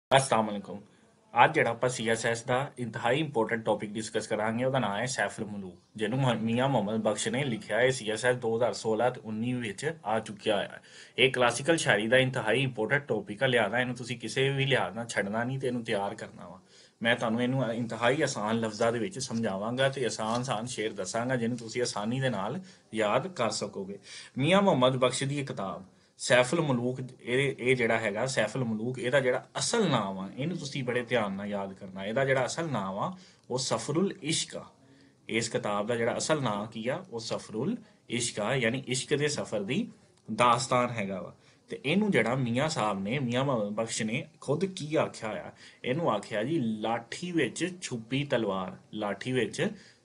अस्सलाम वालेकुम। आज ਜਿਹੜਾ ਆਪਾਂ ਸੀਐਸਐਸ ਦਾ ਇੰਤਹਾਈ ਇੰਪੋਰਟੈਂਟ ਟੌਪਿਕ ਡਿਸਕਸ ਕਰਾਂਗੇ ਉਹਦਾ ਨਾਮ ਹੈ ਸੈਫੁਲ ਮਲੂਕ ਜਿਹਨੂੰ ਮੀਆਂ ਮੁਹੰਮਦ ਬਖਸ਼ ਨੇ ਲਿਖਿਆ ਹੈ। ਸੀਐਸਐਸ 2016 ਤੇ 19 ਵਿੱਚ ਆ ਚੁੱਕਿਆ ਹੈ। ਇਹ ਕਲਾਸੀਕਲ ਸ਼ਾਇਰੀ ਦਾ ਇੰਤਹਾਈ ਇੰਪੋਰਟੈਂਟ ਟੌਪਿਕ ਆ, ਲਿਆਦਾ ਇਹਨੂੰ ਤੁਸੀਂ ਕਿਸੇ ਵੀ ਲਿਹਾਜ਼ ਨਾਲ ਛੱਡਣਾ ਨਹੀਂ ਤੇ ਇਹਨੂੰ ਤਿਆਰ ਕਰਨਾ ਵਾ। ਮੈਂ ਤੁਹਾਨੂੰ ਇਹਨੂੰ ਇੰਤਹਾਈ ਆਸਾਨ ਲਫ਼ਜ਼ਾਂ ਦੇ ਵਿੱਚ ਸਮਝਾਵਾਂਗਾ ਤੇ ਆਸਾਨ ਸ਼ੇਰ ਦੱਸਾਂਗਾ ਜਿਹਨੂੰ ਤੁਸੀਂ ਆਸਾਨੀ ਦੇ ਨਾਲ ਯਾਦ ਕਰ ਸਕੋਗੇ। ਮੀਆਂ ਮੁਹੰਮਦ ਬਖਸ਼ ਦੀ ਇਹ ਕਿਤਾਬ ਸੈਫੁਲ ਮਲੂਕ, ਇਹ ਜਿਹੜਾ ਹੈਗਾ ਸੈਫੁਲ ਮਲੂਕ, ਇਹਦਾ ਜਿਹੜਾ ਅਸਲ ਨਾਮ ਆ ਇਹਨੂੰ ਤੁਸੀਂ ਬੜੇ ਧਿਆਨ ਨਾਲ ਯਾਦ ਕਰਨਾ। ਇਹਦਾ ਜਿਹੜਾ ਅਸਲ ਨਾਮ ਆ ਉਹ ਸਫਰੁਲ ਇਸ਼ਕ ਆ। ਇਸ ਕਿਤਾਬ ਦਾ ਜਿਹੜਾ ਅਸਲ ਨਾਮ ਕੀ ਆ ਉਹ ਸਫਰੁਲ ਇਸ਼ਕ ਆ, ਯਾਨੀ ਇਸ਼ਕ ਦੇ ਸਫਰ ਦੀ ਦਾਸਤਾਨ ਹੈਗਾ ਵਾ। ਤੇ ਇਹਨੂੰ ਜਿਹੜਾ ਮੀਆਂ ਸਾਹਿਬ ਨੇ, ਮੀਆਂ ਮੁਹੰਮਦ ਬਖਸ਼ ਨੇ ਖੁਦ ਕੀ ਆਖਿਆ ਆ, ਇਹਨੂੰ ਆਖਿਆ ਜੀ ਲਾਠੀ ਵਿੱਚ ਛੁਪੀ ਤਲਵਾਰ। ਲਾਠੀ ਵਿੱਚ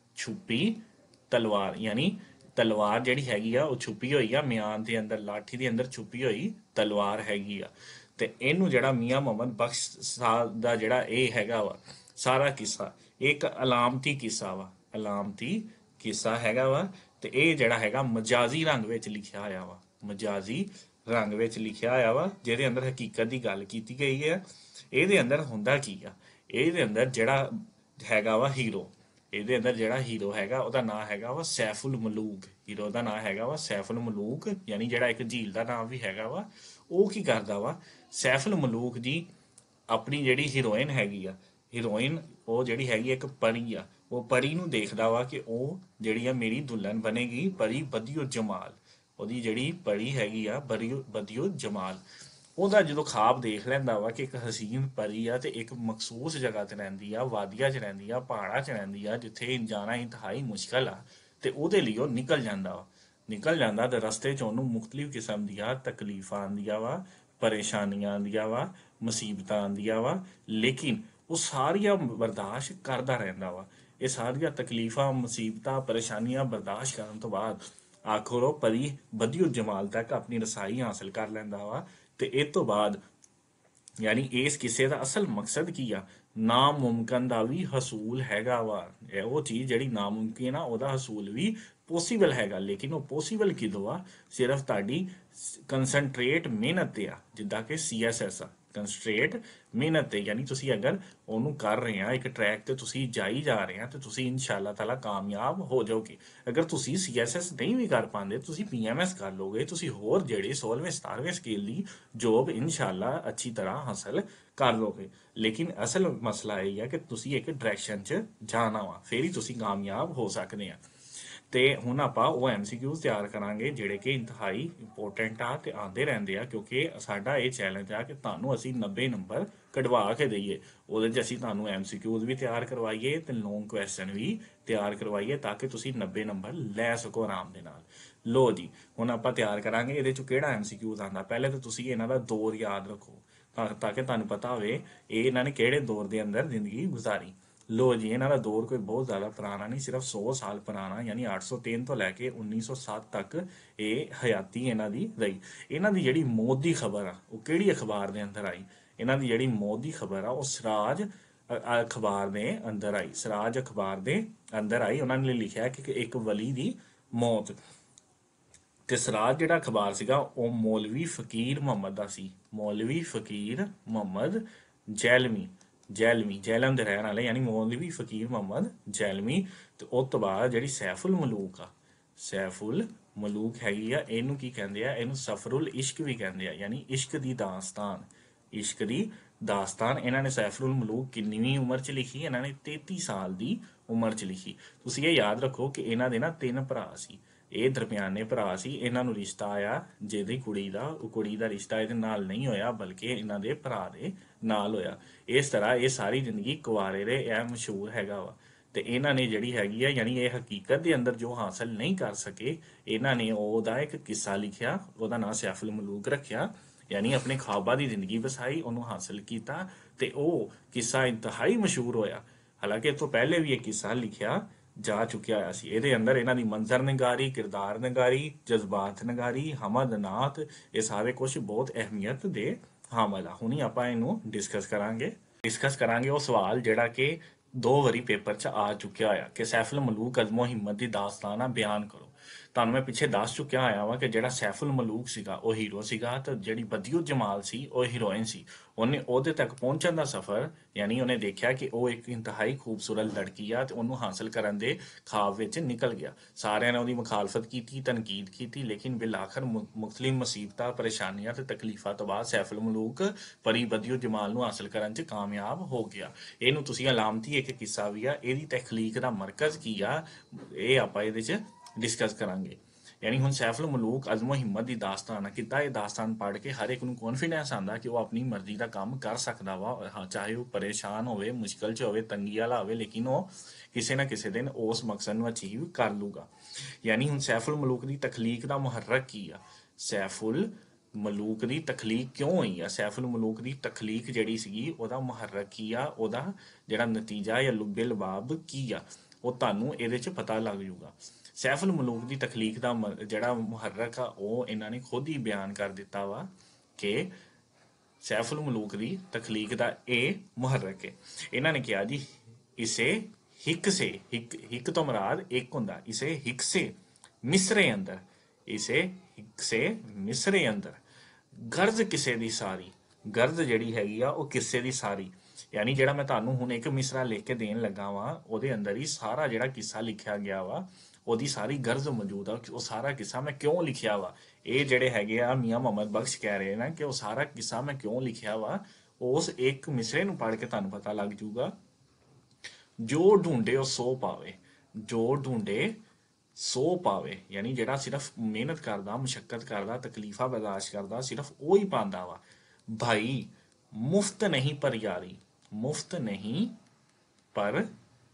ਛੁਪੀ ਤਲਵਾਰ ਯਾਨੀ ਤਲਵਾਰ ਜਿਹੜੀ ਹੈਗੀ ਆ ਉਹ ਛੁਪੀ ਹੋਈ ਆ ਮਿਆਨ ਦੇ ਅੰਦਰ, ਲਾਠੀ ਦੇ ਅੰਦਰ ਛੁਪੀ ਹੋਈ ਤਲਵਾਰ ਹੈਗੀ ਆ। ਤੇ ਇਹਨੂੰ ਜਿਹੜਾ ਮੀਆਂ ਮੁਹੰਮਦ ਬਖਸ਼ ਸਾਹਿਬ ਦਾ ਜਿਹੜਾ ਇਹ ਹੈਗਾ ਵਾ ਸਾਰਾ ਕਿੱਸਾ, ਇੱਕ ਅਲਾਮਤੀ ਕਿੱਸਾ ਵਾ, ਅਲਾਮਤੀ ਕਿੱਸਾ ਹੈਗਾ ਵਾ। ਤੇ ਇਹ ਜਿਹੜਾ ਹੈਗਾ ਮਜਾਜ਼ੀ ਰੰਗ ਵਿੱਚ ਲਿਖਿਆ ਹੋਇਆ ਵਾ, ਮਜਾਜ਼ੀ ਰੰਗ ਵਿੱਚ ਲਿਖਿਆ ਹੋਇਆ ਵਾ, ਜਿਹਦੇ ਅੰਦਰ ਹਕੀਕਤ ਦੀ ਗੱਲ ਕੀਤੀ ਗਈ ਹੈ। ਇਹਦੇ ਅੰਦਰ ਹੁੰਦਾ ਕੀ ਆ, ਇਹਦੇ ਅੰਦਰ ਜਿਹੜਾ ਹੈਗਾ ਵਾ ਹੀਰੋ, ਇਹਦੇ ਅੰਦਰ ਜਿਹੜਾ ਹੀਰੋ ਹੈਗਾ ਉਹਦਾ ਨਾਮ ਹੈਗਾ ਵਾ ਸੈਫੁਲ ਮਲੂਕ। ਹੀਰੋ ਦਾ ਨਾਮ ਹੈਗਾ ਵਾ ਸੈਫੁਲ ਮਲੂਕ, ਯਾਨੀ ਜਿਹੜਾ ਇੱਕ ਝੀਲ ਦਾ ਨਾਮ ਵੀ ਹੈਗਾ ਵਾ। ਉਹ ਕੀ ਕਰਦਾ ਵਾ, ਸੈਫੁਲ ਮਲੂਕ ਜੀ ਆਪਣੀ ਜਿਹੜੀ ਹੀਰੋਇਨ ਹੈਗੀ ਆ, ਹੀਰੋਇਨ ਉਹ ਜਿਹੜੀ ਹੈਗੀ ਇੱਕ ਪਰੀ ਆ, ਉਹ ਪਰੀ ਨੂੰ ਦੇਖਦਾ ਵਾ ਕਿ ਉਹ ਜਿਹੜੀ ਆ ਮੇਰੀ ਦੁਲਹਨ ਬਣੇਗੀ, ਪਰੀ ਬਦੀਉ ਜਮਾਲ। ਉਹਦੀ ਜਿਹੜੀ ਪਰੀ ਹੈਗੀ ਆ ਬਦੀਉ ਜਮਾਲ, ਉਹਦਾ ਜਦੋਂ ਖਾਬ ਦੇਖ ਲੈਂਦਾ ਵਾ ਕਿ ਇੱਕ ਹਸੀਨ ਪਰੀ ਆ ਤੇ ਇੱਕ ਮਖਸੂਸ ਜਗ੍ਹਾ ਤੇ ਰਹਿੰਦੀ ਆ, ਵਾਦੀਆਂ 'ਚ ਰਹਿੰਦੀ ਆ, ਪਹਾੜਾਂ 'ਚ ਰਹਿੰਦੀ ਆ, ਜਿੱਥੇ ਜਾਣਾ ਇੰਤਹਾਈ ਮੁਸ਼ਕਲ ਆ। ਤੇ ਉਹਦੇ ਲਈ ਉਹ ਨਿਕਲ ਜਾਂਦਾ ਵਾ, ਨਿਕਲ ਜਾਂਦਾ ਤੇ ਰਸਤੇ 'ਚ ਉਹਨੂੰ ਮੁਖਤਲਿਫ ਕਿਸਮ ਦੀਆਂ ਤਕਲੀਫਾਂ ਆਉਂਦੀਆਂ ਵਾ, ਪਰੇਸ਼ਾਨੀਆਂ ਆਉਂਦੀਆਂ ਵਾ, ਮੁਸੀਬਤਾਂ ਆਉਂਦੀਆਂ ਵਾ, ਲੇਕਿਨ ਉਹ ਸਾਰੀਆਂ ਬਰਦਾਸ਼ਤ ਕਰਦਾ ਰਹਿੰਦਾ ਵਾ। ਇਹ ਸਾਰੀਆਂ ਤਕਲੀਫਾਂ, ਮੁਸੀਬਤਾਂ, ਪਰੇਸ਼ਾਨੀਆਂ ਬਰਦਾਸ਼ਤ ਕਰਨ ਤੋਂ ਬਾਅਦ ਆਖਰ ਉਹ ਪਰੀ ਬਦੀਉ ਜਮਾਲ ਤੱਕ ਆਪਣੀ ਰਸਾਈ ਹਾਸਲ ਕਰ ਲੈਂਦਾ ਵਾ। ਤੇ ਇਹ ਤੋਂ ਬਾਅਦ ਯਾਨੀ ਇਸ ਕਿਸੇ ਦਾ ਅਸਲ ਮਕਸਦ ਕੀ ਆ, ਨਾਮੁਮਕਿਨ ਦਾ ਵੀ ਹਸੂਲ ਹੈਗਾ ਵਾ। ਇਹ ਉਹ ਚੀਜ਼ ਜਿਹੜੀ ਨਾਮੁਮਕਿਨ ਆ ਉਹਦਾ ਹਸੂਲ ਵੀ ਪੋਸੀਬਲ ਹੈਗਾ, ਲੇਕਿਨ ਉਹ ਪੋਸੀਬਲ ਕਿਦੋਂ ਆ, ਸਿਰਫ ਤੁਹਾਡੀ ਕੰਸਨਟਰੇਟ ਮਿਹਨਤ ਤੇ ਆ। ਜਿੱਦਾਂ ਕਿ ਸੀਐਸਐਸ ਆ, ਕੰਸਟਰੇਟ ਮਿਹਨਤ ਤੇ, ਯਾਨੀ ਤੁਸੀਂ ਅਗਰ ਉਹਨੂੰ ਕਰ ਰਹੇ ਆ, ਇੱਕ ਟਰੈਕ ਤੇ ਤੁਸੀਂ ਜਾਈ ਜਾ ਰਹੇ ਆ ਤੇ ਤੁਸੀਂ ਇਨਸ਼ਾਅੱਲਾ ਤਾਲਾ ਕਾਮਯਾਬ ਹੋ ਜਾਓਗੇ। ਅਗਰ ਤੁਸੀਂ ਸੀਐਸਐਸ ਨਹੀਂ ਵੀ ਕਰ ਪਾਉਂਦੇ, ਤੁਸੀਂ ਪੀਐਮਐਸ ਕਰ ਲੋਗੇ, ਤੁਸੀਂ ਹੋਰ ਜਿਹੜੇ 16ਵੇਂ 17ਵੇਂ ਸਕੇਲ ਦੀ ਜੋਬ ਇਨਸ਼ਾਅੱਲਾ ਅੱਛੀ ਤਰ੍ਹਾਂ ਹਾਸਲ ਕਰ ਲੋਗੇ। ਲੇਕਿਨ ਅਸਲ ਮਸਲਾ ਇਹ ਹੈ ਕਿ ਤੁਸੀਂ ਇੱਕ ਡਾਇਰੈਕਸ਼ਨ 'ਚ ਜਾਣਾ ਵਾ, ਫਿਰ ਹੀ ਤੁਸੀਂ ਕਾਮਯਾਬ ਹੋ ਸਕਦੇ ਆ। ਤੇ ਹੁਣ ਆਪਾਂ ਉਹ ਐਮਸੀਕਿਊਜ਼ ਤਿਆਰ ਕਰਾਂਗੇ ਜਿਹੜੇ ਕਿ ਇੰਤਹਾਈ ਇੰਪੋਰਟੈਂਟ ਆ ਤੇ ਆਉਂਦੇ ਰਹਿੰਦੇ ਆ, ਕਿਉਂਕਿ ਸਾਡਾ ਇਹ ਚੈਲੰਜ ਆ ਕਿ ਤੁਹਾਨੂੰ ਅਸੀਂ 90 ਨੰਬਰ ਕਢਵਾ ਕੇ ਦਈਏ। ਉਹਦੇ 'ਚ ਅਸੀਂ ਤੁਹਾਨੂੰ ਐਮਸੀਕਿਊਜ਼ ਵੀ ਤਿਆਰ ਕਰਵਾਈਏ ਤੇ ਲੌਂਗ ਕੁਐਸਚਨ ਵੀ ਤਿਆਰ ਕਰਵਾਈਏ ਤਾਂ ਕਿ ਤੁਸੀਂ 90 ਨੰਬਰ ਲੈ ਸਕੋ ਆਰਾਮ ਦੇ ਨਾਲ। ਲੋ ਜੀ, ਹੁਣ ਆਪਾਂ ਤਿਆਰ ਕਰਾਂਗੇ। ਇਹਦੇ 'ਚੋਂ ਕਿਹੜਾ ਐਮਸੀਕਿਊਜ਼ ਆਉਂਦਾ, ਪਹਿਲੇ ਤਾਂ ਤੁਸੀਂ ਇਹਨਾਂ ਦਾ ਦੌਰ ਯਾਦ ਰੱਖੋ ਤਾਂ ਕਿ ਤੁਹਾਨੂੰ ਪਤਾ ਹੋਵੇ ਇਹ ਇਹਨਾਂ ਨੇ ਕਿਹੜੇ ਦੌਰ ਦੇ ਅੰਦਰ ਜ਼ਿੰਦਗੀ ਗੁਜ਼ਾਰੀ। ਲੋ ਜੀ, ਇਹਨਾਂ ਦਾ ਦੌਰ ਕੋਈ ਬਹੁਤ ਜ਼ਿਆਦਾ ਪੁਰਾਣਾ ਨਹੀਂ, ਸਿਰਫ 100 ਸਾਲ ਪੁਰਾਣਾ, ਯਾਨੀ 803 ਤੋਂ ਲੈ ਕੇ 1907 ਤੱਕ ਇਹ ਹਯਾਤੀ ਇਹਨਾਂ ਦੀ ਰਹੀ। ਇਹਨਾਂ ਦੀ ਜਿਹੜੀ ਮੌਤ ਦੀ ਖਬਰ ਆ ਉਹ ਕਿਹੜੀ ਅਖਬਾਰ ਦੇ ਅੰਦਰ ਆਈ, ਇਹਨਾਂ ਦੀ ਜਿਹੜੀ ਮੌਤ ਦੀ ਖਬਰ ਆ ਉਹ ਸਿਰਾਜ ਅਖਬਾਰ ਦੇ ਅੰਦਰ ਆਈ, ਸਿਰਾਜ ਅਖਬਾਰ ਦੇ ਅੰਦਰ ਆਈ। ਉਹਨਾਂ ਨੇ ਲਿਖਿਆ ਕਿ ਇੱਕ ਵਲੀ ਦੀ ਮੌਤ। ਤੇ ਸਿਰਾਜ ਜਿਹੜਾ ਅਖਬਾਰ ਸੀਗਾ ਉਹ ਮੌਲਵੀ ਫਕੀਰ ਮੁਹੰਮਦ ਦਾ ਸੀ, ਮੌਲਵੀ ਫਕੀਰ ਮੁਹੰਮਦ ਜੈਲਮ ਦੇ ਰਹਿਣ ਵਾਲੇ, ਯਾਨੀ ਮੌਲਵੀ ਫਕੀਰ ਮੁਹੰਮਦ ਜੈਲਮੀ। ਤੇ ਉਸ ਤੋਂ ਬਾਅਦ ਜਿਹੜੀ ਸੈਫੁਲ ਮਲੂਕ ਆ, ਸੈਫੁਲ ਮਲੂਕ ਹੈਗੀ ਆ, ਇਹਨੂੰ ਕੀ ਕਹਿੰਦੇ ਆ, ਇਹਨੂੰ ਸਫਰੁਲ ਇਸ਼ਕ ਵੀ ਕਹਿੰਦੇ ਆ, ਯਾਨੀ ਇਸ਼ਕ ਦੀ ਦਾਸਤਾਨ, ਇਸ਼ਕ ਦੀ ਦਾਸਤਾਨ। ਇਹਨਾਂ ਨੇ ਸੈਫੁਲ ਮਲੂਕ ਕਿੰਨੀਵੀਂ ਉਮਰ 'ਚ ਲਿਖੀ, ਇਹਨਾਂ ਨੇ 33 ਸਾਲ ਦੀ ਉਮਰ 'ਚ ਲਿਖੀ। ਤੁਸੀਂ ਇਹ ਯਾਦ ਰੱਖੋ ਕਿ ਇਹਨਾਂ ਦੇ ਨਾ 3 ਭਰਾ ਸੀ, ਇਹ ਦਰਮਿਆਨੇ ਭਰਾ ਸੀ। ਇਹਨਾਂ ਨੂੰ ਰਿਸ਼ਤਾ ਆਇਆ ਜਿਹਦੀ ਕੁੜੀ ਦਾ, ਉਹ ਕੁੜੀ ਦਾ ਰਿਸ਼ਤਾ ਇਹਦੇ ਨਾਲ ਨਹੀਂ ਹੋਇਆ ਬਲਕਿ ਇਹਨਾਂ ਦੇ ਭਰਾ ਦੇ ਨਾਲ ਹੋਇਆ। ਇਸ ਤਰ੍ਹਾਂ ਇਹ ਸਾਰੀ ਜ਼ਿੰਦਗੀ ਕੁਆਰੇ ਰਹੇ, ਇਹ ਮਸ਼ਹੂਰ ਹੈਗਾ ਵਾ। ਤੇ ਇਹਨਾਂ ਨੇ ਜਿਹੜੀ ਹੈਗੀ ਆ, ਯਾਨੀ ਇਹ ਹਕੀਕਤ ਦੇ ਅੰਦਰ ਜੋ ਹਾਸਲ ਨਹੀਂ ਕਰ ਸਕੇ, ਇਹਨਾਂ ਨੇ ਉਹਦਾ ਇੱਕ ਕਿੱਸਾ ਲਿਖਿਆ, ਉਹਦਾ ਨਾਂ ਸੈਫੁਲ ਮਲੂਕ ਰੱਖਿਆ, ਯਾਨੀ ਆਪਣੇ ਖਾਬਾਂ ਦੀ ਜ਼ਿੰਦਗੀ ਵਸਾਈ, ਉਹਨੂੰ ਹਾਸਲ ਕੀਤਾ ਤੇ ਉਹ ਕਿੱਸਾ ਇੰਤਹਾਈ ਮਸ਼ਹੂਰ ਹੋਇਆ। ਹਾਲਾਂਕਿ ਇਸ ਤੋਂ ਪਹਿਲੇ ਵੀ ਇਹ ਕਿੱਸਾ ਲਿਖਿਆ ਜਾ ਚੁੱਕਿਆ ਹੋਇਆ ਸੀ। ਇਹਦੇ ਅੰਦਰ ਇਹਨਾਂ ਦੀ ਮੰਜ਼ਰ ਨਿਗਾਰੀ, ਕਿਰਦਾਰ ਨਿਗਾਰੀ, ਜਜ਼ਬਾਤ ਨਿਗਾਰੀ, ਹਮਦ ਨਾਤ, ਇਹ ਸਾਰੇ ਕੁਝ ਬਹੁਤ ਅਹਿਮੀਅਤ ਦੇ ਹਾਮਲ ਆ। ਹੁਣੀ ਆਪਾਂ ਇਹਨੂੰ ਡਿਸਕਸ ਕਰਾਂਗੇ ਉਹ ਸਵਾਲ ਜਿਹੜਾ ਕਿ 2 ਵਾਰੀ ਪੇਪਰ 'ਚ ਆ ਚੁੱਕਿਆ ਹੋਇਆ ਕਿ ਸੈਫੁਲ ਮਲੂਕ ਅਜ਼ਮੋ ਹਿੰਮਤ ਦੀ ਦਾਸਤਾਨਾ ਬਿਆਨ ਕਰੋ। ਤੁਹਾਨੂੰ ਮੈਂ ਪਿੱਛੇ ਦੱਸ ਚੁੱਕਿਆ ਆਇਆ ਵਾ ਕਿ ਜਿਹੜਾ ਸੈਫੁਲ ਮਲੂਕ ਸੀਗਾ ਉਹ ਹੀਰੋ ਸੀਗਾ ਤੇ ਜਿਹੜੀ ਬਦੀਉ ਜਮਾਲ ਸੀ ਉਹ ਹੀਰੋਇਨ ਸੀ। ਉਹਨੇ ਉਹਦੇ ਤੱਕ ਪਹੁੰਚਣ ਦਾ ਸਫ਼ਰ, ਯਾਨੀ ਉਹਨੇ ਦੇਖਿਆ ਕਿ ਉਹ ਇੱਕ ਇੰਤਹਾਈ ਖੂਬਸੂਰਤ ਲੜਕੀ ਆ ਤੇ ਉਹਨੂੰ ਹਾਸਲ ਕਰਨ ਦੇ ਖਾਬ ਵਿੱਚ ਨਿਕਲ ਗਿਆ। ਸਾਰਿਆਂ ਨੇ ਉਹਦੀ ਮੁਖਾਲਫਤ ਕੀਤੀ, ਤਨਕੀਦ ਕੀਤੀ, ਲੇਕਿਨ ਬਿਲ ਆਖਰ ਮੁਖਤਲਿਫ ਮੁਸੀਬਤਾਂ, ਪਰੇਸ਼ਾਨੀਆਂ ਤੇ ਤਕਲੀਫਾਂ ਤੋਂ ਬਾਅਦ ਸੈਫੁਲ ਮਲੂਕ ਪਰੀ ਬਦੀਉ ਜਮਾਲ ਨੂੰ ਹਾਸਲ ਕਰਨ 'ਚ ਕਾਮਯਾਬ ਹੋ ਗਿਆ। ਇਹਨੂੰ ਤੁਸੀਂ ਅਲਾਮਤੀ ਇੱਕ ਕਿੱਸਾ ਵੀ ਆ, ਇਹਦੀ ਤਖਲੀਕ ਦਾ ਮਰਕਜ਼ ਕੀ ਆ, ਇਹ ਆਪਾਂ ਇਹਦੇ 'ਚ ਡਿਸਕਸ ਕਰਾਂਗੇ। ਯਾਨੀ ਹੁਣ ਸੈਫੁਲ ਮਲੂਕ ਅਜ਼ਮੋ ਹਿੰਮਤ ਦੀ ਦਾਸਤਾਨ ਆ। ਕਿੱਦਾਂ ਇਹ ਦਾਸਤਾਨ ਪੜ੍ਹ ਕੇ ਹਰ ਇੱਕ ਨੂੰ ਕੌਨਫੀਡੈਂਸ ਆਉਂਦਾ ਕਿ ਉਹ ਆਪਣੀ ਮਰਜ਼ੀ ਦਾ ਕੰਮ ਕਰ ਸਕਦਾ ਵਾ, ਹਾਂ ਚਾਹੇ ਉਹ ਪਰੇਸ਼ਾਨ ਹੋਵੇ, ਮੁਸ਼ਕਲ 'ਚ ਹੋਵੇ, ਤੰਗੀ ਵਾਲਾ ਹੋਵੇ, ਲੇਕਿਨ ਉਹ ਕਿਸੇ ਨਾ ਕਿਸੇ ਦਿਨ ਉਸ ਮਕਸਦ ਨੂੰ ਅਚੀਵ ਕਰ ਲੂਗਾ। ਯਾਨੀ ਹੁਣ ਸੈਫੁਲ ਮਲੂਕ ਦੀ ਤਖਲੀਕ ਦਾ ਮੁਹਰਕ ਕੀ ਆ, ਸੈਫੁਲ ਮਲੂਕ ਦੀ ਤਖਲੀਕ ਕਿਉਂ ਹੋਈ ਆ, ਸੈਫੁਲ ਮਲੂਕ ਦੀ ਤਖਲੀਕ ਜਿਹੜੀ ਸੀਗੀ ਉਹਦਾ ਮੁਹਰਕ ਕੀ ਆ, ਉਹਦਾ ਜਿਹੜਾ ਨਤੀਜਾ ਜਾਂ ਲੁਬੇ ਲਬਾਬ ਕੀ ਆ, ਉਹ ਤੁਹਾਨੂੰ ਇਹਦੇ 'ਚ ਪਤਾ ਲੱਗ ਜੂਗਾ। ਸੈਫੁਲ ਮਲੂਕ ਦੀ ਤਖਲੀਕ ਦਾ ਜਿਹੜਾ ਮੁਹਰਕ ਆ ਉਹ ਇਹਨਾਂ ਨੇ ਖੁਦ ਹੀ ਬਿਆਨ ਕਰ ਦਿੱਤਾ ਵਾ ਕਿ ਸੈਫੁਲ ਮਲੂਕ ਦੀ ਤਖਲੀਕ ਦਾ ਇਹ ਮੁਹਰਕ ਹੈ। ਇਹਨਾਂ ਨੇ ਕਿਹਾ ਜੀ ਇਸੇ ਹਿੱਕ ਸੇ, ਹਿੱਕ ਤੋਂ ਮੁਰਾਦ ਇੱਕ ਹੁੰਦਾ, ਇਸੇ ਹਿੱਕ ਸੇ ਮਿਸਰੇ ਅੰਦਰ, ਇਸੇ ਹਿੱਕ ਸੇ ਮਿਸਰੇ ਅੰਦਰ ਗਰਜ਼ ਕਿਸੇ ਦੀ ਸਾਰੀ, ਗਰਜ਼ ਜਿਹੜੀ ਹੈਗੀ ਆ ਉਹ ਕਿਸੇ ਦੀ ਸਾਰੀ। ਯਾਨੀ ਜਿਹੜਾ ਮੈਂ ਤੁਹਾਨੂੰ ਹੁਣ ਇੱਕ ਮਿਸਰਾ ਲਿਖ ਕੇ ਦੇਣ ਲੱਗਾ ਵਾਂ ਉਹਦੇ ਅੰਦਰ ਹੀ ਸਾਰਾ ਜਿਹੜਾ ਕਿੱਸਾ ਲਿਖਿਆ ਗਿਆ ਵਾ ਉਹਦੀ ਸਾਰੀ ਗਰਜ਼ ਮੌਜੂਦ ਆ। ਉਹ ਸਾਰਾ ਕਿੱਸਾ ਮੈਂ ਕਿਉਂ ਲਿਖਿਆ ਵਾ, ਇਹ ਜਿਹੜੇ ਹੈਗੇ ਆ ਮੀਆਂ ਮੁਹੰਮਦ ਬਖਸ਼ ਕਹਿ ਰਹੇ ਨਾ ਕਿ ਉਹ ਸਾਰਾ ਕਿੱਸਾ ਮੈਂ ਕਿਉਂ ਲਿਖਿਆ ਵਾ, ਉਸ ਇੱਕ ਮਿਸਰੇ ਨੂੰ ਪੜ੍ਹ ਕੇ ਤੁਹਾਨੂੰ ਪਤਾ ਲੱਗ ਜੂਗਾ। ਜੋ ਢੂੰਡੇ ਉਹ ਸੋ ਪਾਵੇ, ਜੋ ਢੂੰਡੇ ਸੋ ਪਾਵੇ। ਯਾਨੀ ਜਿਹੜਾ ਸਿਰਫ ਮਿਹਨਤ ਕਰਦਾ, ਮੁਸ਼ੱਕਤ ਕਰਦਾ, ਤਕਲੀਫਾਂ ਬਰਦਾਸ਼ਤ ਕਰਦਾ, ਸਿਰਫ ਉਹ ਹੀ ਪਾਉਂਦਾ ਵਾ। ਭਾਈ ਮੁਫਤ ਨਹੀਂ ਪਰ ਯਾਰੀ, ਮੁਫਤ ਨਹੀਂ ਪਰ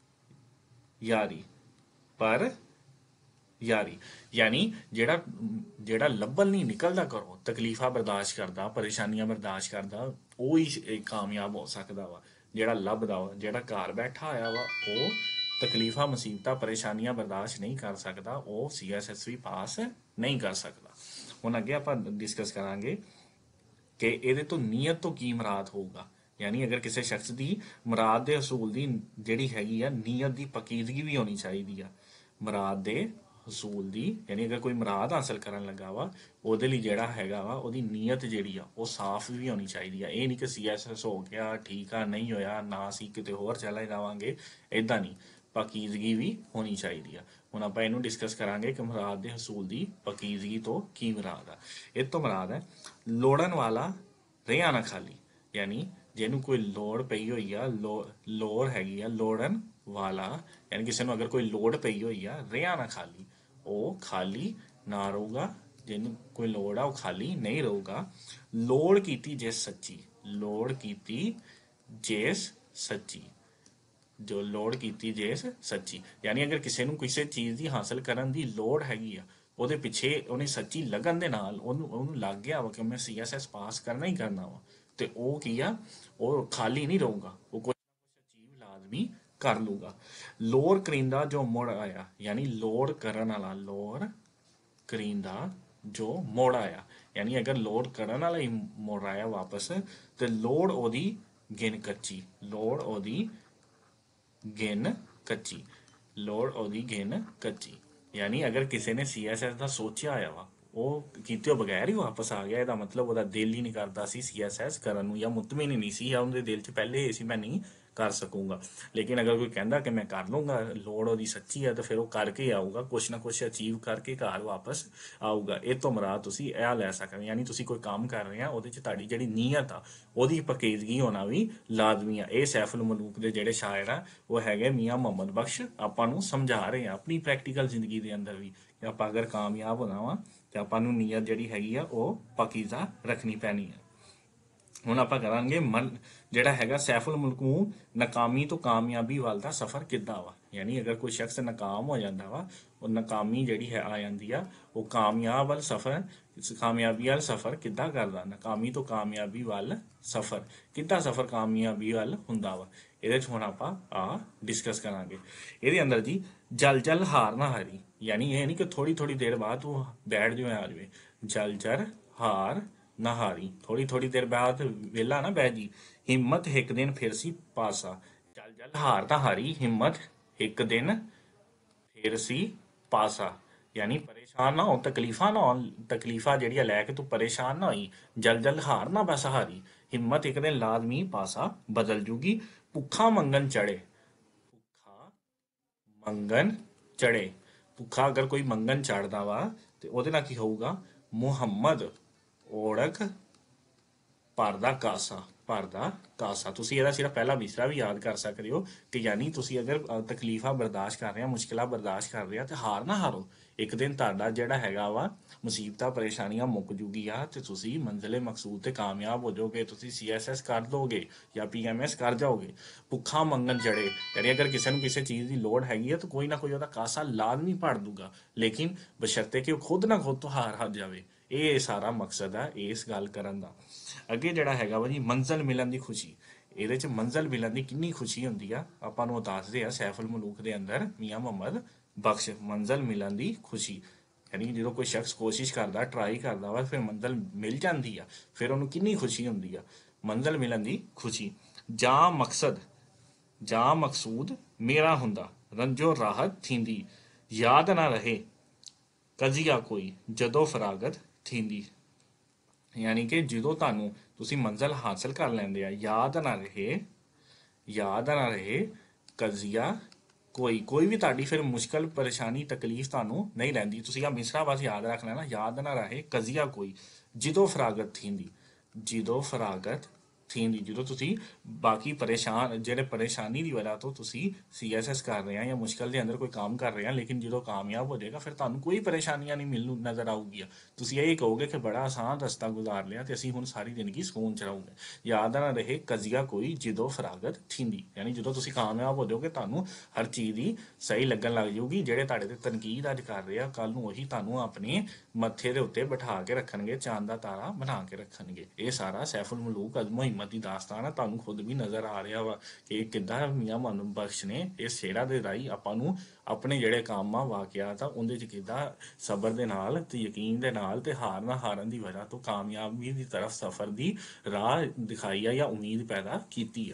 ਯਾਰੀ, ਪਰ ਯਾਰੀ। ਯਾਨੀ ਜਿਹੜਾ ਲੱਭਲ ਨਹੀਂ ਨਿਕਲਦਾ ਘਰੋਂ, ਤਕਲੀਫਾਂ ਬਰਦਾਸ਼ਤ ਕਰਦਾ, ਪਰੇਸ਼ਾਨੀਆਂ ਬਰਦਾਸ਼ਤ ਕਰਦਾ, ਉਹ ਹੀ ਕਾਮਯਾਬ ਹੋ ਸਕਦਾ ਵਾ। ਜਿਹੜਾ ਲੱਭਦਾ ਵਾ, ਜਿਹੜਾ ਘਰ ਬੈਠਾ ਹੋਇਆ ਵਾ, ਉਹ ਤਕਲੀਫਾਂ, ਮੁਸੀਬਤਾਂ, ਪਰੇਸ਼ਾਨੀਆਂ ਬਰਦਾਸ਼ਤ ਨਹੀਂ ਕਰ ਸਕਦਾ, ਉਹ CSSV ਪਾਸ ਨਹੀਂ ਕਰ ਸਕਦਾ। ਹੁਣ ਅੱਗੇ ਆਪਾਂ ਡਿਸਕਸ ਕਰਾਂਗੇ ਕਿ ਇਹਦੇ ਤੋਂ ਨੀਅਤ ਤੋਂ ਕੀ ਮੁਰਾਦ ਹੋਊਗਾ। ਯਾਨੀ ਅਗਰ ਕਿਸੇ ਸ਼ਖਸ ਦੀ ਮੁਰਾਦ ਦੇ ਹਸੂਲ ਦੀ ਜਿਹੜੀ ਹੈਗੀ ਆ, ਨੀਅਤ ਦੀ ਪਕੀਦਗੀ ਵੀ ਹੋਣੀ ਚਾਹੀਦੀ ਆ। ਮੁਰਾਦ ਦੇ ਹਸੂਲ ਦੀ, ਯਾਨੀ ਅਗਰ ਕੋਈ ਮੁਰਾਦ ਹਾਸਲ ਕਰਨ ਲੱਗਾ ਵਾ ਉਹਦੇ ਲਈ ਜਿਹੜਾ ਹੈਗਾ ਵਾ ਉਹਦੀ ਨੀਅਤ ਜਿਹੜੀ ਆ ਉਹ ਸਾਫ਼ ਵੀ ਹੋਣੀ ਚਾਹੀਦੀ ਆ। ਇਹ ਨਹੀਂ ਕਿ CSS ਹੋ ਗਿਆ, ਠੀਕ ਆ, ਨਹੀਂ ਹੋਇਆ, ਨਾ ਅਸੀਂ ਕਿਤੇ ਹੋਰ ਚਲੇ ਜਾਵਾਂਗੇ, ਇਦਾਂ ਨਹੀਂ, ਪਕੀਜ਼ਗੀ ਵੀ ਹੋਣੀ ਚਾਹੀਦੀ ਆ। ਹੁਣ ਆਪਾਂ ਇਹਨੂੰ ਡਿਸਕਸ ਕਰਾਂਗੇ ਕਿ ਮੁਰਾਦ ਦੇ ਹਸੂਲ ਦੀ ਪਕੀਜ਼ਗੀ ਤੋਂ ਕੀ ਮੁਰਾਦ ਆ। ਇਹ ਤੋਂ ਮੁਰਾਦ ਹੈ ਲੋੜਨ ਵਾਲਾ ਰਿਹਾ ਨਾ ਖਾਲੀ। ਯਾਨੀ ਜਿਹਨੂੰ ਕੋਈ ਲੋੜ ਪਈ ਹੋਈ ਆ, ਲੋੜ ਹੈਗੀ ਆ, ਲੋੜਨ ਵਾਲਾ ਯਾਨੀ ਕਿਸੇ ਨੂੰ ਅਗਰ ਕੋਈ ਲੋੜ ਪਈ ਹੋਈ ਆ, ਰਿਹਾ ਨਾ ਖਾਲੀ, ਉਹ ਖਾਲੀ ਨਾ ਰਹੂਗਾ। ਜਿਹਨੂੰ ਕੋਈ ਲੋੜ ਆ ਉਹ ਖਾਲੀ ਨਹੀਂ ਰਹੂਗਾ। ਲੋੜ ਕੀਤੀ ਜਿਸ ਸੱਚੀ, ਲੋੜ ਕੀਤੀ ਜਿਸ ਸੱਚੀ, ਜੋ ਲੋੜ ਕੀਤੀ ਜਿਸ ਸੱਚੀ। ਯਾਨੀ ਅਗਰ ਕਿਸੇ ਨੂੰ ਕਿਸੇ ਚੀਜ਼ ਦੀ ਹਾਸਲ ਕਰਨ ਦੀ ਲੋੜ ਹੈਗੀ ਆ, ਉਹਦੇ ਪਿੱਛੇ ਉਹਨੇ ਸੱਚੀ ਲਗਨ ਦੇ ਨਾਲ ਉਹਨੂੰ ਲੱਗ ਗਿਆ ਵਾ ਕਿ ਮੈਂ CSS ਪਾਸ ਕਰਨਾ ਹੀ ਕਰਨਾ ਵਾ, ਤੇ ਉਹ ਕੀ ਆ, ਉਹ ਖਾਲੀ ਨਹੀਂ ਰਹੂਗਾ, ਉਹ ਕੁਝ ਨਾ ਕੁਝ ਅਚੀਵ ਲਾਜ਼ਮੀ ਕਰ ਲੂਗਾ। ਲੋੜ ਕਰਿੰਦਾ ਜੋ ਮੁੜ ਆਇਆ, ਯਾਨੀ ਲੋੜ ਕਰਨ ਵਾਲਾ, ਲੋੜ ਕਰਿੰਦਾ ਜੋ ਮੁੜ ਆਇਆ। ਯਾਨੀ ਅਗਰ ਲੋੜ ਕਰਨ ਵਾਲਾ ਹੀ ਮੁੜ ਆਇਆ ਵਾਪਸ, ਤੇ ਲੋੜ ਉਹਦੀ ਗਿਣ ਕੱਚੀ, ਲੋੜ ਉਹਦੀ ਗਿਣ ਕੱਚੀ, ਲੋੜ ਉਹਦੀ ਗਿਣ ਕੱਚੀ। ਯਾਨੀ ਅਗਰ ਕਿਸੇ ਨੇ CSS ਦਾ ਸੋਚਿਆ ਹੋਇਆ ਵਾ, ਉਹ ਕੀਤੇ ਬਗੈਰ ਹੀ ਵਾਪਸ ਆ ਗਿਆ, ਇਹਦਾ ਮਤਲਬ ਉਹਦਾ ਦਿਲ ਹੀ ਨਹੀਂ ਕਰਦਾ ਸੀ CSS ਕਰਨ ਨੂੰ, ਜਾਂ ਮੁਤਮਿਨ ਹੀ ਨਹੀਂ ਸੀ, ਜਾਂ ਉਹਦੇ ਦਿਲ 'ਚ ਪਹਿਲੇ ਇਹ ਸੀ ਮੈਂ ਨਹੀਂ ਕਰ ਸਕੂੰਗਾ। ਲੇਕਿਨ ਅਗਰ ਕੋਈ ਕਹਿੰਦਾ ਕਿ ਮੈਂ ਕਰ ਲੂੰਗਾ, ਲੋੜ ਉਹਦੀ ਸੱਚੀ ਹੈ, ਤਾਂ ਫਿਰ ਉਹ ਕਰਕੇ ਆਊਗਾ, ਕੁਛ ਨਾ ਕੁਛ ਅਚੀਵ ਕਰਕੇ ਘਰ ਵਾਪਸ ਆਊਗਾ। ਇਹ ਤੋਂ ਮੁਰਾਦ ਤੁਸੀਂ ਇਹ ਲੈ ਸਕਦੇ। ਯਾਨੀ ਤੁਸੀਂ ਕੋਈ ਕੰਮ ਕਰ ਰਹੇ ਆ, ਉਹਦੇ 'ਚ ਤੁਹਾਡੀ ਜਿਹੜੀ ਨੀਅਤ ਆ ਉਹਦੀ ਪਕੀਜ਼ਗੀ ਹੋਣਾ ਵੀ ਲਾਜ਼ਮੀ ਆ। ਇਹ ਸੈਫੁਲ ਮਲੂਕ ਦੇ ਜਿਹੜੇ ਸ਼ਾਇਰ ਆ ਉਹ ਹੈਗੇ ਮੀਆਂ ਮੁਹੰਮਦ ਬਖਸ਼, ਆਪਾਂ ਨੂੰ ਸਮਝਾ ਰਹੇ ਆ ਆਪਣੀ ਪ੍ਰੈਕਟੀਕਲ ਜ਼ਿੰਦਗੀ ਦੇ ਅੰਦਰ ਵੀ ਕਿ ਆਪਾਂ ਅਗਰ ਕਾਮਯਾਬ ਹੋਣਾ ਵਾ ਤੇ ਆਪਾਂ ਨੂੰ ਨੀਅਤ ਜਿਹੜੀ ਹੈਗੀ ਆ ਉਹ ਪਕੀਜ਼ਾ ਰੱਖਣੀ ਪੈਣੀ ਆ। ਹੁਣ ਆਪਾਂ ਕਰਾਂਗੇ ਜਿਹੜਾ ਹੈਗਾ ਸੈਫੁਲ ਮਲੂਕ ਨੂੰ ਨਾਕਾਮੀ ਤੋਂ ਕਾਮਯਾਬੀ ਵੱਲ ਦਾ ਸਫ਼ਰ ਕਿੱਦਾਂ ਵਾ। ਯਾਨੀ ਅਗਰ ਕੋਈ ਸ਼ਖਸ ਨਾਕਾਮ ਹੋ ਜਾਂਦਾ ਵਾ, ਉਹ ਨਾਕਾਮੀ ਜਿਹੜੀ ਹੈ ਆ ਜਾਂਦੀ ਆ, ਉਹ ਕਾਮਯਾਬ ਵੱਲ ਸਫ਼ਰ, ਕਾਮਯਾਬੀ ਵੱਲ ਸਫ਼ਰ ਕਿੱਦਾਂ ਕਰਦਾ, ਨਾਕਾਮੀ ਤੋਂ ਕਾਮਯਾਬੀ ਵੱਲ ਸਫ਼ਰ ਕਿੱਦਾਂ, ਸਫ਼ਰ ਕਾਮਯਾਬੀ ਵੱਲ ਹੁੰਦਾ ਵਾ। ਇਹਦੇ 'ਚ ਹੁਣ ਆਪਾਂ ਡਿਸਕਸ ਕਰਾਂਗੇ। ਇਹਦੇ ਅੰਦਰ ਜੀ ਜਲ ਹਾਰ ਨਾ ਹਾਰੀ। ਯਾਨੀ ਇਹ ਨਹੀਂ ਕਿ ਥੋੜੀ ਦੇਰ ਬਾਅਦ ਉਹ ਬੈਠ ਜਿਵੇਂ ਆ ਜਾਵੇ, ਜਲ ਹਾਰ ਨਾ ਹਾਰੀ, ਥੋੜੀ ਦੇਰ ਬਾਅਦ ਵੇਲਾ ਨਾ ਬਹਿ ਜੀ। ਹਿੰਮਤ ਇੱਕ ਦਿਨ ਫਿਰ ਸੀ ਪਾਸਾ, ਜਲ ਹਾਰ ਨਾ ਹਾਰੀ, ਹਿੰਮਤ ਇੱਕ ਦਿਨ ਫਿਰ ਸੀ ਪਾਸਾ। यानी परेशान ना हो, तकलीफा ना हो, तकलीफा जड़िया लैके तू परेशान ना होई, जल जल हार ना बस हारी, हिम्मत एक दिन लाजमी पासा बदल जूगी। भुखा मंगन चढ़े, भुखा ਮੰਗਣ ਚੜੇ। ਭੁੱਖਾ ਅਗਰ ਕੋਈ ਮੰਗਣ ਚੜਦਾ ਵਾ ਤੇ ਉਹਦੇ ਨਾਲ ਕੀ ਹੋਊਗਾ? ਮੁਹੰਮਦ ਓੜਕ ਭਰਦਾ ਕਾਸਾ, ਭਰਦਾ ਕਾਸਾ। ਤੁਸੀਂ ਇਹਦਾ ਸਿਰਫ ਪਹਿਲਾ ਮਿਸਰਾ ਵੀ ਯਾਦ ਕਰ ਸਕਦੇ ਹੋ ਕਿ ਯਾਨੀ ਤੁਸੀਂ ਅਗਰ ਤਕਲੀਫਾਂ ਬਰਦਾਸ਼ਤ ਕਰ ਰਹੇ ਹੋ, ਮੁਸ਼ਕਿਲਾਂ ਬਰਦਾਸ਼ਤ ਕਰ ਰਹੇ ਹੋ ਤੇ ਹਾਰ ਨਾ ਹਾਰੋ। ਇੱਕ ਦਿਨ ਤੁਹਾਡਾ ਜਿਹੜਾ ਹੈਗਾ ਵਾ ਮੁਸੀਬਤਾਂ ਪਰੇਸ਼ਾਨੀਆਂ ਮੁੱਕ ਜੂਗੀ ਆ ਤੇ ਤੁਸੀਂ ਮੰਜ਼ਿਲੇ ਮਕਸੂਦ ਤੇ ਕਾਮਯਾਬ ਹੋ ਜਾਓਗੇ। ਤੁਸੀਂ ਸੀਐਸਐਸ ਕਰ ਦੋਗੇ ਜਾਂ ਪੀਐਮਐਸ ਕਰ ਜਾਓਗੇ। ਭੁੱਖਾ ਮੰਗਣ ਜੜੇ, ਯਾਨੀ ਅਗਰ ਕਿਸੇ ਨੂੰ ਕਿਸੇ ਚੀਜ਼ ਦੀ ਲੋੜ ਹੈਗੀ ਆ ਤਾਂ ਕੋਈ ਨਾ ਕੋਈ ਉਹਦਾ ਕਾਸਾ ਲਾਜ਼ਮੀ ਭਰ ਦੂਗਾ, ਲੇਕਿਨ ਬਸ਼ਰਤੇ ਕਿ ਉਹ ਖੁਦ ਨਾ ਖੁਦ ਤੋਂ ਹਾਰ ਜਾਵੇ। ਇਹ ਸਾਰਾ ਮਕਸਦ ਆ ਇਸ ਗੱਲ ਕਰਨ ਦਾ। ਅੱਗੇ ਜਿਹੜਾ ਹੈਗਾ ਵਾ ਜੀ, ਮੰਜ਼ਿਲ ਮਿਲਣ ਦੀ ਖੁਸ਼ੀ। ਇਹਦੇ ਚ ਮੰਜ਼ਿਲ ਮਿਲਣ ਦੀ ਕਿੰਨੀ ਖੁਸ਼ੀ ਹੁੰਦੀ ਆ, ਆਪਾਂ ਨੂੰ ਉਹ ਦੱਸਦੇ ਆ ਸੈਫੁਲ ਮਲੂਕ ਦੇ ਅੰਦਰ ਮੀਆਂ ਮੁਹੰਮਦ ਬਖਸ਼। ਮੰਜ਼ਿਲ ਮਿਲਣ ਦੀ ਖੁਸ਼ੀ, ਯਾਨੀ ਜਦੋਂ ਕੋਈ ਸ਼ਖਸ ਕੋਸ਼ਿਸ਼ ਕਰਦਾ, ਟਰਾਈ ਕਰਦਾ ਵਾ, ਫਿਰ ਮੰਜ਼ਿਲ ਮਿਲ ਜਾਂਦੀ ਆ, ਫਿਰ ਉਹਨੂੰ ਕਿੰਨੀ ਖੁਸ਼ੀ ਹੁੰਦੀ ਆ। ਮੰਜ਼ਿਲ ਮਿਲਣ ਦੀ ਖੁਸ਼ੀ। ਜਾਂ ਮਕਸਦ, ਜਾਂ ਮਕਸੂਦ ਮੇਰਾ ਹੁੰਦਾ, ਰੰਜੋ ਰਾਹਤ ਥੀਂਦੀ, ਯਾਦ ਨਾ ਰਹੇ ਕਜ਼ੀਆ ਕੋਈ ਜਦੋਂ ਫਰਾਗਤ ਥੀਂਦੀ। ਯਾਨੀ ਕਿ ਜਦੋਂ ਤੁਹਾਨੂੰ ਤੁਸੀਂ ਮੰਜ਼ਿਲ ਹਾਸਲ ਕਰ ਲੈਂਦੇ ਆ, ਯਾਦ ਨਾ ਰਹੇ ਕਜ਼ੀਆ ਕੋਈ ਵੀ ਤੁਹਾਡੀ ਫਿਰ ਮੁਸ਼ਕਲ ਪਰੇਸ਼ਾਨੀ ਤਕਲੀਫ ਤੁਹਾਨੂੰ ਨਹੀਂ ਰਹਿੰਦੀ। ਤੁਸੀਂ ਆ ਮਿਸਰਾ ਬਸ ਯਾਦ ਰੱਖ ਲੈਣਾ, ਯਾਦ ਨਾ ਰਹੇ ਕਜ਼ੀਆ ਕੋਈ ਜਦੋਂ ਫਰਾਗਤ ਥੀਂਦੀ, ਜਦੋਂ ਫਰਾਗਤ ਥੀਂਦੀ। ਜਦੋਂ ਤੁਸੀਂ ਬਾਕੀ ਪਰੇਸ਼ਾਨ ਜਿਹੜੇ ਪਰੇਸ਼ਾਨੀ ਦੀ ਵਜ੍ਹਾ ਤੋਂ ਤੁਸੀਂ ਸੀਐਸਐਸ ਕਰ ਰਹੇ ਆ ਜਾਂ ਮੁਸ਼ਕਲ ਦੇ ਅੰਦਰ ਕੋਈ ਕੰਮ ਕਰ ਰਹੇ ਆ, ਲੇਕਿਨ ਜਦੋਂ ਕਾਮਯਾਬ ਹੋ ਜਾਏਗਾ ਫਿਰ ਤੁਹਾਨੂੰ ਕੋਈ ਪਰੇਸ਼ਾਨੀਆਂ ਨਹੀਂ ਮਿਲਣ ਨਜ਼ਰ ਆਊਗੀਆਂ। ਤੁਸੀਂ ਇਹ ਕਹੋਗੇ ਕਿ ਬੜਾ ਆਸਾਨ ਰਸਤਾ ਗੁਜ਼ਾਰ ਲਿਆ ਤੇ ਅਸੀਂ ਹੁਣ ਸਾਰੀ ਜ਼ਿੰਦਗੀ ਸਕੂਨ ਚ ਰਹੋਗੇ। ਯਾਦ ਨਾ ਰਹੇ ਕਜ਼ੀਆ ਕੋਈ ਜਦੋਂ ਫਰਾਗਤ ਥੀਂਦੀ, ਯਾਨੀ ਜਦੋਂ ਤੁਸੀਂ ਕਾਮਯਾਬ ਹੋ ਜਾਓਗੇ ਤੁਹਾਨੂੰ ਹਰ ਚੀਜ਼ ਦੀ ਸਹੀ ਲੱਗਣ ਲੱਗ ਜਾਊਗੀ। ਜਿਹੜੇ ਤੁਹਾਡੇ ਤੇ ਤਨਕੀਦ ਅੱਜ ਕਰ ਰਹੇ ਆ, ਕੱਲ ਨੂੰ ਉਹੀ ਤੁਹਾਨੂੰ ਆਪਣੇ ਮੱਥੇ ਦੇ ਉੱਤੇ ਬਿਠਾ ਕੇ ਰੱਖਣਗੇ, ਚਾਂਦ ਦਾ ਤਾਰਾ ਬਣਾ ਕੇ ਰੱਖਣਗੇ। ਇਹ ਸਾਰਾ ਸੈਫੁਲ ਮਲੂਕ ਅਜ਼ਮੋ ਹਿੰਮਤ ਦੀ ਦਾਸਤਾਨ ਆ। ਤੁਹਾਨੂੰ ਖੁਦ ਵੀ ਨਜ਼ਰ ਆ ਰਿਹਾ ਵਾ ਕਿ ਕਿੱਦਾਂ ਮੀਆਂ ਮੁਹੰਮਦ ਬਖਸ਼ ਨੇ ਇਸ ਸ਼ੇਰਾਂ ਦੇ ਰਾਹੀਂ ਆਪਾਂ ਨੂੰ ਆਪਣੇ ਜਿਹੜੇ ਕੰਮ ਆ, ਵਾਕਿਆਤ ਆ, ਉਹਦੇ ਚ ਕਿੱਦਾਂ ਸਬਰ ਦੇ ਨਾਲ ਤੇ ਯਕੀਨ ਦੇ ਨਾਲ ਤੇ ਹਾਰ ਨਾ ਹਾਰਨ ਦੀ ਵਜ੍ਹਾ ਤੋਂ ਕਾਮਯਾਬੀ ਦੀ ਤਰਫ ਸਫ਼ਰ ਦੀ ਰਾਹ ਦਿਖਾਈ ਆ ਜਾਂ ਉਮੀਦ ਪੈਦਾ ਕੀਤੀ ਆ।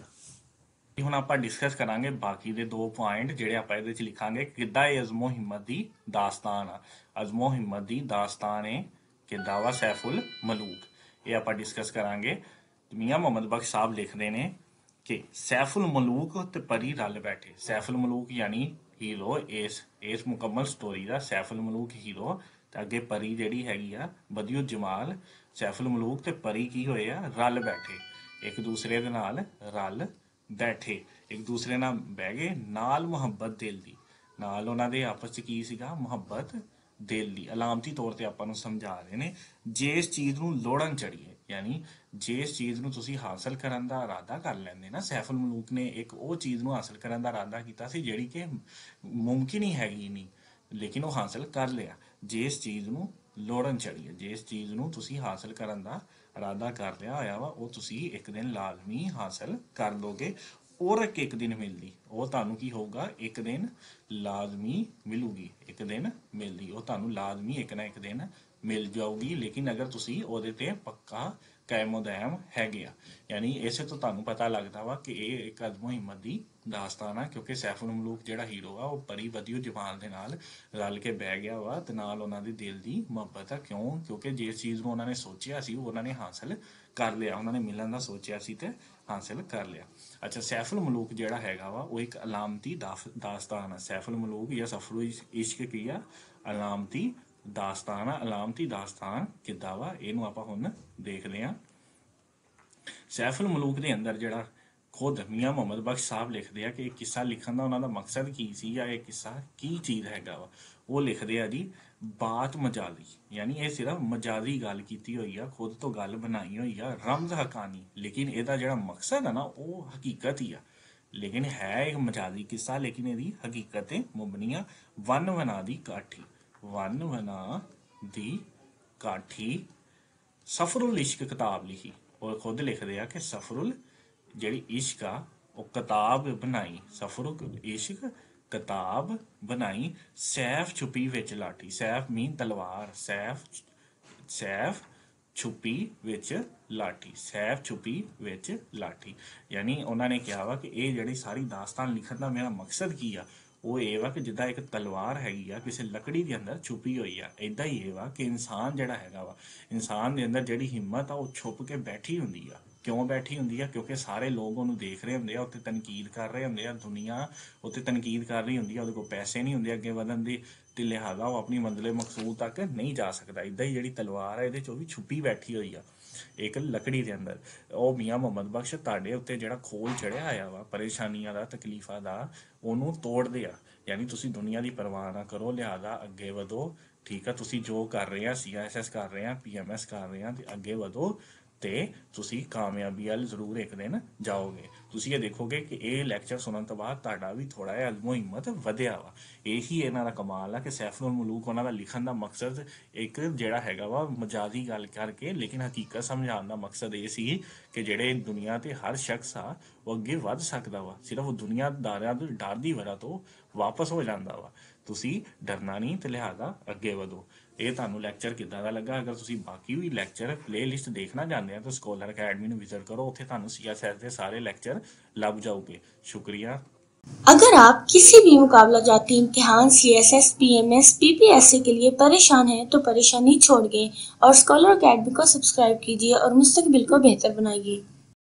ਹੁਣ ਆਪਾਂ ਡਿਸਕਸ ਕਰਾਂਗੇ ਬਾਕੀ ਦੇ ਦੋ ਪੁਆਇੰਟ ਜਿਹੜੇ ਆਪਾਂ ਇਹਦੇ ਚ ਲਿਖਾਂਗੇ। ਕਿੱਦਾਂ ਇਹ ਅਜ਼ਮੋ ਹਿੰਮਤ ਦੀ ਦਾਸਤਾਨ ਆ, ਅਜ਼ਮੋ ਹਿੰਮਤ ਦੀ ਦਾਸਤਾਨ ਏ ਕਿੱਦਾਂ ਵਾ ਸੈਫੁਲ ਮਲੂਕ, ਇਹ ਆਪਾਂ ਡਿਸਕਸ ਕਰਾਂਗੇ। ਮੀਆਂ ਮੁਹੰਮਦ ਬਖਸ਼ ਸਾਹਿਬ ਲਿਖਦੇ ਨੇ ਕਿ ਸੈਫੁਲ ਮਲੂਕ ਤੇ ਪਰੀ ਰਲ ਬੈਠੇ। ਸੈਫੁਲ ਮਲੂਕ ਯਾਨੀ ਹੀਰੋ ਇਸ ਮੁਕੰਮਲ ਸਟੋਰੀ ਦਾ, ਸੈਫੁਲ ਮਲੂਕ ਹੀਰੋ ਤੇ ਅੱਗੇ ਪਰੀ ਜਿਹੜੀ ਹੈਗੀ ਆ ਬਦੀਉ ਜਮਾਲ। ਸੈਫੁਲ ਮਲੂਕ ਤੇ ਪਰੀ ਕੀ ਹੋਏ ਆ? ਰਲ ਬੈਠੇ, ਇੱਕ ਦੂਸਰੇ ਦੇ ਨਾਲ ਰਲ ਬੈਠੇ, ਇੱਕ ਦੂਸਰੇ ਨਾਲ ਬਹਿ ਗਏ। ਨਾਲ ਮੁਹੱਬਤ ਦਿਲ ਦੀ, ਨਾਲ ਉਹਨਾਂ ਦੇ ਆਪਸ ਚ ਕੀ ਸੀਗਾ? ਮੁਹੱਬਤ ਦਿਲ ਦੀ। ਅਲਾਮਤੀ ਤੌਰ ਤੇ ਆਪਾਂ ਨੂੰ ਸਮਝਾ ਰਹੇ ਨੇ, ਜੇ ਇਸ ਚੀਜ਼ ਨੂੰ ਲੋੜਨ ਚੜੀਏ, ਯਾਨੀ ਜੇ ਇਸ ਚੀਜ਼ ਨੂੰ ਤੁਸੀਂ ਹਾਸਲ ਕਰਨ ਦਾ ਇਰਾਦਾ ਕਰ ਲੈਂਦੇ ਨਾ। ਸੈਫੁਲ ਮਲੂਕ ਨੇ ਇੱਕ ਉਹ ਚੀਜ਼ ਨੂੰ ਹਾਸਲ ਕਰਨ ਦਾ ਇਰਾਦਾ ਕੀਤਾ ਸੀ ਜਿਹੜੀ ਕਿ ਮੁਮਕਿਨ ਹੀ ਹੈਗੀ ਨਹੀਂ, ਲੇਕਿਨ ਉਹ ਹਾਸਲ ਕਰ ਲਿਆ। ਜੇ ਇਸ ਚੀਜ਼ ਨੂੰ ਲੋੜਨ ਚੜੀਏ, ਜੇ ਇਸ ਚੀਜ਼ ਨੂੰ ਤੁਸੀਂ ਹਾਸਲ ਕਰਨ ਦਾ ਇਰਾਦਾ ਕਰ ਲਿਆ ਹੋਇਆ ਵਾ, ਉਹ ਤੁਸੀਂ ਇੱਕ ਦਿਨ ਲਾਜ਼ਮੀ ਹਾਸਲ ਕਰ ਲੋਗੇ। ਔਰ ਇੱਕ ਦਿਨ ਮਿਲਦੀ, ਉਹ ਤੁਹਾਨੂੰ ਕੀ ਹੋਊਗਾ? ਇੱਕ ਦਿਨ ਲਾਜ਼ਮੀ ਮਿਲੂਗੀ, ਇੱਕ ਦਿਨ ਮਿਲਦੀ, ਉਹ ਤੁਹਾਨੂੰ ਲਾਜ਼ਮੀ ਇੱਕ ਨਾ ਇੱਕ ਦਿਨ ਮਿਲ ਜਾਊਗੀ। ਲੇਕਿਨ ਅਗਰ ਤੁਸੀਂ ਉਹਦੇ ਤੇ ਪੱਕਾ ਕਾਇਮ ਦੈਮ ਹੈਗੇ ਆ, ਯਾਨੀ ਇਸੇ ਤੋਂ ਤੁਹਾਨੂੰ ਪਤਾ ਲੱਗਦਾ ਵਾ ਕਿ ਇਹ ਇੱਕ ਅਜ਼ਮੋ ਹਿੰਮਤ ਦੀ ਦਾਸਤਾਨ ਆ। ਕਿਉਂਕਿ ਸੈਫੁਲ ਮਲੂਕ ਜਿਹੜਾ ਹੀਰੋ ਆ ਉਹ ਪਰੀ ਬਦੀਉ ਜਮਾਲ ਦੇ ਨਾਲ ਰਲ ਕੇ ਬਹਿ ਗਿਆ ਵਾ ਤੇ ਨਾਲ ਉਹਨਾਂ ਦੀ ਦਿਲ ਦੀ ਮੁਹੱਬਤ ਆ। ਕਿਉਂ? ਕਿਉਂਕਿ ਜਿਸ ਚੀਜ਼ ਨੂੰ ਉਹਨਾਂ ਨੇ ਸੋਚਿਆ ਸੀ ਉਹ ਉਹਨਾਂ ਨੇ ਹਾਸਲ ਕਰ ਲਿਆ। ਉਹਨਾਂ ਨੇ ਮਿਲਣ ਦਾ ਸੋਚਿਆ ਸੀ ਤੇ ਹਾਸਲ ਕਰ ਲਿਆ। ਅੱਛਾ, ਸੈਫੁਲ ਮਲੂਕ ਜਿਹੜਾ ਹੈਗਾ ਵਾ ਉਹ ਇੱਕ ਅਲਾਮਤੀ ਦਾਸਤਾਨ ਆ। ਸੈਫੁਲ ਮਲੂਕ ਜਾਂ ਸਫਰ ਇਸ਼ਕ ਕੀ ਆ? ਅਲਾਮਤੀ ਦਾਸਤਾਨ ਆ। ਅਲਾਮਤੀ ਦਾਸਤਾਨ ਕਿੱਦਾਂ ਵਾ, ਇਹਨੂੰ ਆਪਾਂ ਹੁਣ ਦੇਖਦੇ ਹਾਂ। ਸੈਫੁਲ ਮਲੂਕ ਦੇ ਅੰਦਰ ਜਿਹੜਾ ਖੁਦ ਮੀਆਂ ਮੁਹੰਮਦ ਬਖਸ਼ ਸਾਹਿਬ ਲਿਖਦੇ ਆ ਕਿ ਇਹ ਕਿੱਸਾ ਲਿਖਣ ਦਾ ਉਹਨਾਂ ਦਾ ਮਕਸਦ ਕੀ ਸੀ ਜਾਂ ਇਹ ਕਿੱਸਾ ਕੀ ਚੀਜ਼ ਹੈਗਾ ਵਾ। ਉਹ ਲਿਖਦੇ ਆ ਜੀ, ਬਾਤ ਮਜਾਜ਼ੀ, ਯਾਨੀ ਇਹ ਸਿਰਫ ਮਜਾਜ਼ੀ ਗੱਲ ਕੀਤੀ ਹੋਈ ਆ, ਖੁਦ ਤੋਂ ਗੱਲ ਬਣਾਈ ਹੋਈ ਆ, ਰਮਜ਼ ਹਕਾਨੀ, ਲੇਕਿਨ ਇਹਦਾ ਜਿਹੜਾ ਮਕਸਦ ਆ ਨਾ ਉਹ ਹਕੀਕਤ ਹੀ ਆ। ਲੇਕਿਨ ਹੈ ਇੱਕ ਮਜਾਜ਼ੀ ਕਿੱਸਾ, ਲੇਕਿਨ ਇਹਦੀ ਹਕੀਕਤ ਮੁਬਨੀਆ। ਵਨ ਵਨਾ ਦੀ ਕਾਠੀ, ਵਨ ਵਨਾ ਦੀ ਕਾਠੀ ਸਫਰੁਲ ਇਸ਼ਕ ਕਿਤਾਬ ਲਿਖੀ। ਉਹ ਖੁਦ ਲਿਖਦੇ ਆ ਕਿ ਸਫਰੁਲ ਜਿਹੜੀ ਇਸ਼ਕ ਆ ਉਹ ਕਿਤਾਬ ਬਣਾਈ, ਸਫਰੁਲ ਇਸ਼ਕ ਕਿਤਾਬ ਬਣਾਈ। ਸੈਫ ਛੁਪੀ ਵਿੱਚ ਲਾਠੀ, ਸੈਫ ਮੀਨ ਤਲਵਾਰ, ਸੈਫ ਛੁਪੀ ਵਿੱਚ ਲਾਠੀ, ਸੈਫ ਛੁਪੀ ਵਿੱਚ ਲਾਠੀ। ਯਾਨੀ ਉਹਨਾਂ ਨੇ ਕਿਹਾ ਵਾ ਕਿ ਇਹ ਜਿਹੜੀ ਸਾਰੀ ਦਾਸਤਾਨ ਲਿਖਣ ਦਾ ਮੇਰਾ ਮਕਸਦ ਕੀ ਆ? ਉਹ ਇਹ ਵਾ ਕਿ ਜਿੱਦਾਂ ਇੱਕ ਤਲਵਾਰ ਹੈਗੀ ਆ ਕਿਸੇ ਲੱਕੜੀ ਦੇ ਅੰਦਰ ਛੁਪੀ ਹੋਈ ਆ, ਇਦਾਂ ਹੀ ਇਹ ਵਾ ਕਿ ਇਨਸਾਨ ਜਿਹੜਾ ਹੈਗਾ ਵਾ, ਇਨਸਾਨ ਦੇ ਅੰਦਰ ਜਿਹੜੀ ਹਿੰਮਤ ਆ ਉਹ ਛੁਪ ਕੇ ਬੈਠੀ ਹੁੰਦੀ ਆ। ਕਿਉਂ ਬੈਠੀ ਹੁੰਦੀ ਆ? ਕਿਉਂਕਿ ਸਾਰੇ ਲੋਕ ਉਹਨੂੰ ਦੇਖ ਰਹੇ ਹੁੰਦੇ ਆ, ਉੱਤੇ ਤਨਕੀਦ ਕਰ ਰਹੇ ਹੁੰਦੇ ਆ, ਦੁਨੀਆ ਉੱਤੇ ਤਨਕੀਦ ਕਰ ਰਹੀ ਹੁੰਦੀ ਆ, ਉਹਦੇ ਕੋਲ ਪੈਸੇ ਨਹੀਂ ਹੁੰਦੇ ਅੱਗੇ ਵਧਣ ਦੀ, ਤੇ ਲਿਹਾਜ਼ਾ ਉਹ ਆਪਣੀ ਮੰਜ਼ਿਲ ਮਕਸੂਦ ਤੱਕ ਨਹੀਂ ਜਾ ਸਕਦਾ। ਇਦਾਂ ਹੀ ਜਿਹੜੀ ਤਲਵਾਰ ਹੈ ਇਹਦੇ 'ਚ ਉਹ ਵੀ ਛੁਪੀ ਬੈਠੀ ਹੋਈ ਆ ਇੱਕ ਲੱਕੜੀ ਦੇ ਅੰਦਰ। ਉਹ ਮੀਆਂ ਮੁਹੰਮਦ ਬਖਸ਼ ਤੁਹਾਡੇ ਉੱਤੇ ਜਿਹੜਾ ਖੋਲ ਚੜਿਆ ਆਇਆ ਵਾ ਪਰੇਸ਼ਾਨੀਆਂ ਦਾ, ਤਕਲੀਫਾਂ ਦਾ, ਉਹਨੂੰ ਤੋੜਦੇ ਆ। ਯਾਨੀ ਤੁਸੀਂ ਦੁਨੀਆ ਦੀ ਪਰਵਾਹ ਨਾ ਕਰੋ, ਲਿਹਾਜ਼ਾ ਅੱਗੇ ਵਧੋ। ਠੀਕ ਆ, ਤੁਸੀਂ ਜੋ ਕਰ ਰਹੇ ਆ, CISS ਕਰ ਰਹੇ ਆ, PMS ਕਰ ਰਹੇ ਆ, ਤੇ ਅੱਗੇ ਵਧੋ ਤੇ ਤੁਸੀਂ ਕਾਮਯਾਬੀ ਵੱਲ ਜ਼ਰੂਰ ਇੱਕ ਦਿਨ ਜਾਓਗੇ। ਤੁਸੀਂ ਇਹ ਦੇਖੋਗੇ ਕਿ ਇਹ ਲੈਕਚਰ ਸੁਣਨ ਤੋਂ ਬਾਅਦ ਤੁਹਾਡਾ ਵੀ ਥੋੜਾ ਜਿਹਾ ਇਲਮੋ ਹਿੰਮਤ ਵਧਿਆ ਵਾ। ਇਹੀ ਇਹਨਾਂ ਦਾ ਕਮਾਲ ਆ ਕਿ ਸੈਫੁਲ ਮਲੂਕ ਉਹਨਾਂ ਦਾ ਲਿਖਣ ਦਾ ਮਕਸਦ ਇੱਕ ਜਿਹੜਾ ਹੈਗਾ ਵਾ ਮਜਾਜ਼ੀ ਗੱਲ ਕਰਕੇ, ਲੇਕਿਨ ਹਕੀਕਤ ਸਮਝਾਉਣ ਦਾ ਮਕਸਦ ਇਹ ਸੀ ਕਿ ਜਿਹੜੇ ਦੁਨੀਆ ਤੇ ਹਰ ਸ਼ਖਸ ਆ ਉਹ ਅੱਗੇ ਵੱਧ ਸਕਦਾ ਵਾ, ਸਿਰਫ ਉਹ ਦੁਨੀਆਦਾਰਾਂ ਦੇ ਡਰ ਦੀ ਵਜ੍ਹਾ ਤੋਂ ਵਾਪਸ ਹੋ ਜਾਂਦਾ ਵਾ। ਤੁਸੀਂ ਡਰਨਾ ਨਹੀਂ ਤੇ ਲਿਹਾਜ਼ਾ ਅੱਗੇ ਵਧੋ। ਇਹ ਤੁਹਾਨੂੰ ਲੈਕਚਰ ਕਿੱਦਾਂ ਦਾ ਲੱਗਾ? ਅਗਰ ਤੁਸੀਂ ਬਾਕੀ ਵੀ ਲੈਕਚਰ ਪਲੇਲਿਸਟ ਦੇਖਣਾ ਚਾਹੁੰਦੇ ਆ ਤਾਂ ਸਕਾਲਰ ਅਕੈਡਮੀ ਨੂੰ ਵਿਜ਼ਿਟ ਕਰੋ, ਉੱਥੇ ਤੁਹਾਨੂੰ CISS ਦੇ ਸਾਰੇ ਲੈਕਚਰ ਲੱਭ ਜਾਓਗੇ। शुक्रिया। अगर आप किसी भी मुकाबला जाती इम्तिहान CSS, PMS, PPSC के लिए परेशान हैं तो परेशानी छोड़ गए और स्कॉलर अकेडमी को सब्सक्राइब कीजिए और मुस्तकबिल को बेहतर बनाइए।